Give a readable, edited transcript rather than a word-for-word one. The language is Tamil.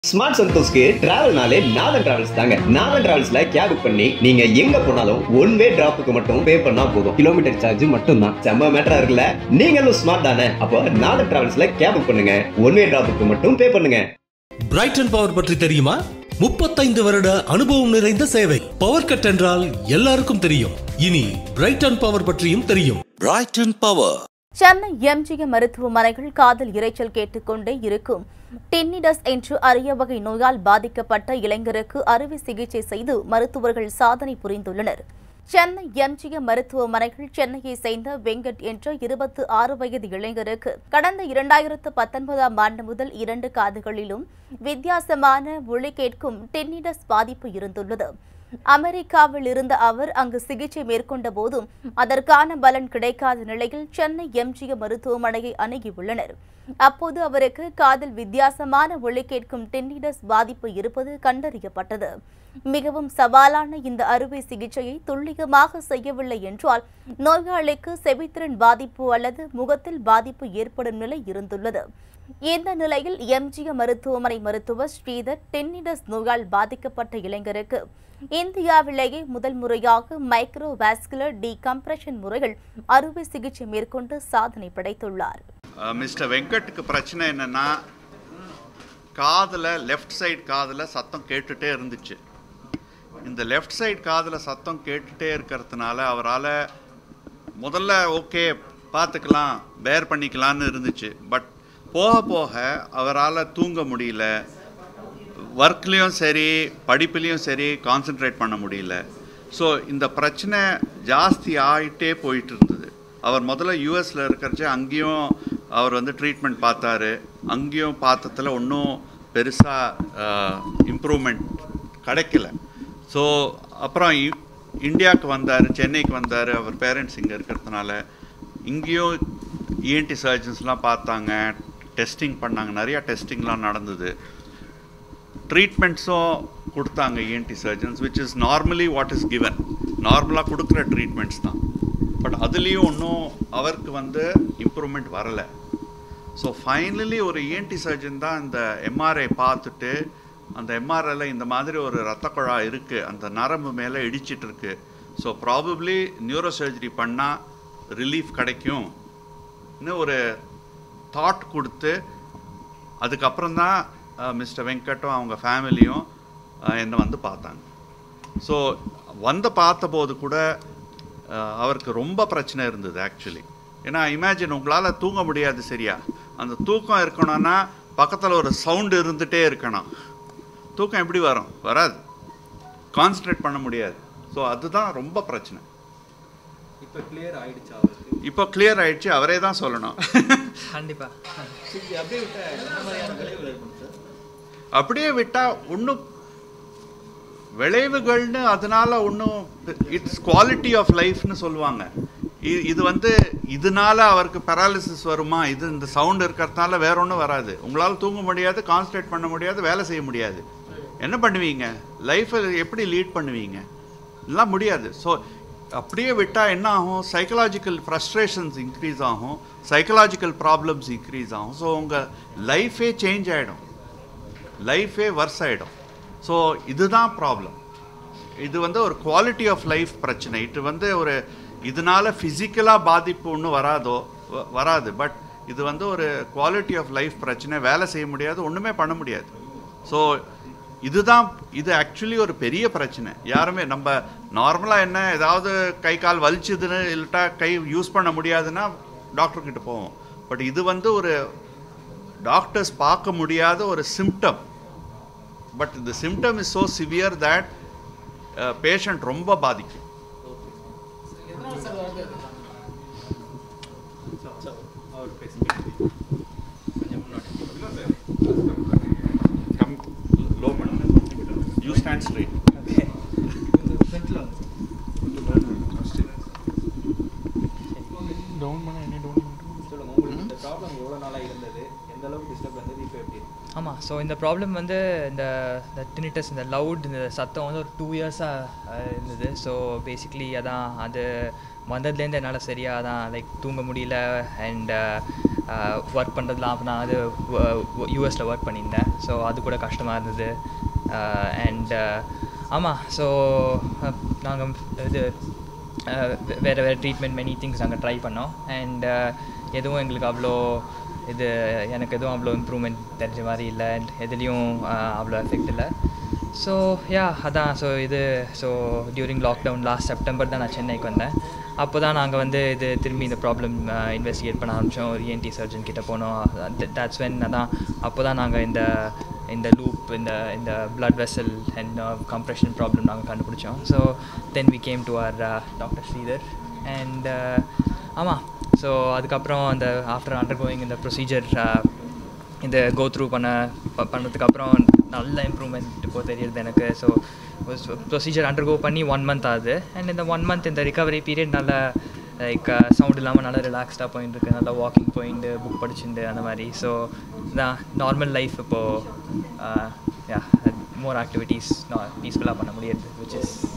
ஸ்மார்ட் சந்தோஷ்க்கு டிராவல்னாலே நாதன் டிராவல்ஸ் தாங்க. நாதன் டிராவல்ஸ்ல கேப் புக் பண்ணி நீங்க எங்க போனாலும் ஒன் வே டிராப்புக்கு மட்டும் பே பண்ணா போதும். கிலோமீட்டர் சார்ஜ் மட்டும் தான். செம்ம மேட்டரா இருக்குல்ல? நீங்களும் ஸ்மார்ட் தானே? அப்போ நாதன் டிராவல்ஸ்ல கேப் புக் பண்ணுங்க. ஒன் வே டிராப்புக்கு மட்டும் பே பண்ணுங்க. பிரைட்டன் பவர் பற்றி தெரியுமா? 35 வருட அனுபவம் நிறைந்த சேவை. பவர் கட் என்றால் எல்லாருக்கும் தெரியும். இனி பிரைட்டன் பவர் பற்றியும் தெரியும். Brayton power. சென்னை எம்ஜிஎம் மருத்துவமனைகள் காதல் இரைச்சல் கேட்டுக்கொண்டே இருக்கும். டென்னிடஸ் என்று அரிய வகை நோயால் பாதிக்கப்பட்ட இளைஞருக்கு அறுவை சிகிச்சை செய்து மருத்துவர்கள் சாதனை புரிந்துள்ளனர். சென்னை எம்ஜிஎம் மருத்துவமனைகள் சென்னையை சேர்ந்த வெங்கட் என்ற 26 வயது இளைஞருக்கு கடந்த 2019ஆம் ஆண்டு முதல் 2 காதுகளிலும் வித்தியாசமான ஒலி கேட்கும் டென்னிடஸ் பாதிப்பு இருந்துள்ளது. அமெரிக்காவில் இருந்த அவர் அங்கு சிகிச்சை மேற்கொண்ட போதும் அதற்கான பலன் கிடைக்காத நிலையில் சென்னை எம்ஜிஎம் மருத்துவமனையை அணுகியுள்ளனர். அப்போது அவருக்கு காதில் வித்தியாசமான ஒலி கேட்கும் டென்னிடஸ் பாதிப்பு இருப்பது கண்டறியப்பட்டது. மிகவும் சவாலான இந்த அறுவை சிகிச்சையை துல்லியமாக செய்யவில்லை என்றால் நோயாளிக்கு செவித்திறன் பாதிப்பு அல்லது முகத்தில் பாதிப்பு ஏற்படும் நிலை இருந்துள்ளது. இந்த நிலையில் எம்ஜிஎம் மருத்துவமனை மருத்துவர் ஸ்ரீதர் டென்னிடஸ் நோயால் பாதிக்கப்பட்ட இளைஞருக்கு இந்தியாவிலேயே முதல் முறையாக மைக்ரோ வாஸ்குலர் டீகம்ப்ரஷன் முறையில் அறுவை சிகிச்சை மேற்கொண்டு சாதனை படைத்துள்ளார். மிஸ்டர் வெங்கட்டுக்கு பிரச்சனை என்னன்னா, காதில் லெஃப்ட் சைடு காதில் சத்தம் கேட்டுகிட்டே இருந்துச்சு. இந்த லெஃப்ட் சைடு காதில் சத்தம் கேட்டுகிட்டே இருக்கிறதுனால அவரால் முதல்ல ஓகே பார்த்துக்கலாம், பேர் பண்ணிக்கலான்னு இருந்துச்சு. பட் போக போக அவரால் தூங்க முடியல, ஒர்க்லேயும் சரி படிப்புலேயும் சரி கான்சென்ட்ரேட் பண்ண முடியல. ஸோ இந்த பிரச்சனை ஜாஸ்தி ஆகிட்டே போயிட்டு இருந்தது. அவர் முதல்ல யூஎஸில் இருக்கிறச்சே அங்கேயும் அவர் ட்ரீட்மெண்ட் பார்த்தாரு. அங்கேயும் பார்த்ததில் ஒன்றும் பெருசாக இம்ப்ரூவ்மெண்ட் கிடைக்கல. ஸோ அப்புறம் இந்தியாவுக்கு வந்தார், சென்னைக்கு வந்தார். அவர் பேரண்ட்ஸ் இங்கே இருக்கிறதுனால இங்கேயும் இஎன்டி சர்ஜன்ஸ்லாம் பார்த்தாங்க, டெஸ்டிங் பண்ணாங்க, நிறையா டெஸ்டிங்லாம் நடந்தது. ட்ரீட்மெண்ட்ஸும் கொடுத்தாங்க ENT surgeons, which is normally what is given. நார்மலாக கொடுக்குற ட்ரீட்மெண்ட்ஸ் தான். பட் அதுலேயும் ஒன்றும் அவருக்கு இம்ப்ரூவ்மெண்ட் வரலை. ஸோ ஃபைனலி ஒரு இஎன்டி சர்ஜன் தான் இந்த எம்ஆர்ஐ பார்த்துட்டு, அந்த எம்ஆர்ஐல இந்த மாதிரி ஒரு இரத்த குழாய் இருக்குது, அந்த நரம்பு மேலே இடிச்சிட்ருக்கு, ஸோ ப்ராபப்ளி நியூரோ சர்ஜரி பண்ணால் ரிலீஃப் கிடைக்கும் ஒரு தாட் கொடுத்து, அதுக்கப்புறம் தான் மிஸ்டர் வெங்கட்டும் அவங்க ஃபேமிலியும் என்னை பார்த்தாங்க. ஸோ பார்த்தபோது கூட அவருக்கு ரொம்ப பிரச்சனை இருந்தது ஆக்சுவலி. ஏன்னா இமேஜின், உங்களால் தூங்க முடியாது சரியா. அந்த தூக்கம் இருக்கணும்னா பக்கத்தில் ஒரு சவுண்டு இருந்துகிட்டே இருக்கணும். தூக்கம் எப்படி வரும்? வராது. கான்சன்ட்ரேட் பண்ண முடியாது. ஸோ அதுதான் ரொம்ப பிரச்சனை. இப்போ கிளியர் ஆயிடுச்சு. இப்போ கிளியர் ஆயிடுச்சு, அவரே தான் சொல்லணும். கண்டிப்பாக அப்படியே விட்டால் ஒன்றும் விளைவுகள்னு அதனால ஒன்றும், இட்ஸ் குவாலிட்டி ஆஃப் லைஃப்னு சொல்லுவாங்க. இது இதனால அவருக்கு பேராலிசிஸ் வருமா? இது இந்த சவுண்ட் இருக்கிறதுனால வேற ஒன்றும் வராது. உங்களால் தூங்க முடியாது, கான்சன்ட்ரேட் பண்ண முடியாது, வேலை செய்ய முடியாது. என்ன பண்ணுவீங்க? லைஃப்பை எப்படி லீட் பண்ணுவீங்க? எல்லாம் முடியாது. ஸோ அப்படியே விட்டால் என்ன ஆகும்? சைக்கலாஜிக்கல் ஃப்ரஸ்ட்ரேஷன்ஸ் இன்க்ரீஸ் ஆகும், சைக்கலாஜிக்கல் ப்ராப்ளம்ஸ் இன்க்ரீஸ் ஆகும். ஸோ உங்கள் லைஃபே சேஞ்ச் ஆகிடும், லைஃபே வர்ஸ் ஆகிடும். ஸோ இதுதான் ப்ராப்ளம். இது ஒரு குவாலிட்டி ஆஃப் லைஃப் பிரச்சனை. இது ஒரு இதனால ஃபிசிக்கலாக பாதிப்பு ஒன்றும் வராது. பட் இது ஒரு குவாலிட்டி ஆஃப் லைஃப் பிரச்சனை. வேலை செய்ய முடியாது, ஒன்றுமே பண்ண முடியாது. ஸோ இது ஆக்சுவலி ஒரு பெரிய பிரச்சனை. யாருமே நம்ம நார்மலாக என்ன, ஏதாவது கை கால் வலிச்சுதுன்னு இல்லட்டா கை யூஸ் பண்ண முடியாதுன்னா டாக்டர்கிட்ட போவோம். பட் இது ஒரு டாக்டர்ஸ் பார்க்க முடியாத ஒரு சிம்டம். பட் இந்த symptom is so severe that patient ரொம்ப பாதிக்கும். You stand straight. ஆமாம். ஸோ இந்த ப்ராப்ளம் இந்த டினிட்டஸ், இந்த லவுட், இந்த சத்தம் ஒரு 2 இயர்ஸாக இருந்தது. ஸோ பேசிக்லி அதான் அது வந்ததுலேருந்து என்னால் சரியாக தான் லைக் தூங்க முடியல. அண்ட் ஒர்க் பண்ணுறதுலாம் நான் அது யூஎஸில் ஒர்க் பண்ணியிருந்தேன். ஸோ அது கூட கஷ்டமாக இருந்தது. அண்ட் ஆமாம், ஸோ நாங்கள் இது வேறு ட்ரீட்மெண்ட் மெனி திங்ஸ் நாங்கள் ட்ரை பண்ணோம். அண்ட் எதுவும் எங்களுக்கு எனக்கு எதுவும் அவ்வளோ இம்ப்ரூவ்மெண்ட் தெரிஞ்ச மாதிரி இல்லை. அண்ட் எதுலேயும் அவ்வளோ எஃபெக்ட் இல்லை. ஸோ அதான். So during lockdown last September தான் நான் சென்னைக்கு வந்தேன். அப்போ தான் நாங்கள் திரும்பி இந்த ப்ராப்ளம் இன்வெஸ்டிகேட் பண்ண ஆரம்பித்தோம். ஒரு ENT சர்ஜன் கிட்ட போனோம். தட்ஸ் வென் அப்போ தான் நாங்கள் இந்த லூப் இந்த blood vessel and compression problem நாங்கள் கண்டுபிடிச்சோம். So then we came to our doctor Sridhar. And ஆமாம், ஸோ அதுக்கப்புறம் ஆஃப்டர் அண்டர்கோயிங் இந்த ப்ரொசீஜர் இந்த கோ த்ரூ பண்ணதுக்கப்புறம் நல்ல இம்ப்ரூவ்மெண்ட் இப்போ தெரியுது எனக்கு. ஸோ ப்ரொசீஜர் அண்டர்கோ பண்ணி 1 month ஆகுது. அண்ட் இந்த 1 month இந்த ரிகவரி பீரியட் நல்லா லைக் சவுண்ட் இல்லாமல் நல்லா ரிலாக்ஸ்டாக போயிட்டுருக்கு. நல்லா வாக்கிங் போயிட்டு புக் படிச்சுட்டு அந்த மாதிரி. ஸோ இதான் நார்மல் லைஃப் இப்போது மோர் ஆக்டிவிட்டீஸ் பீஸ்ஃபுல்லாக பண்ண முடியாது, விச் இஸ்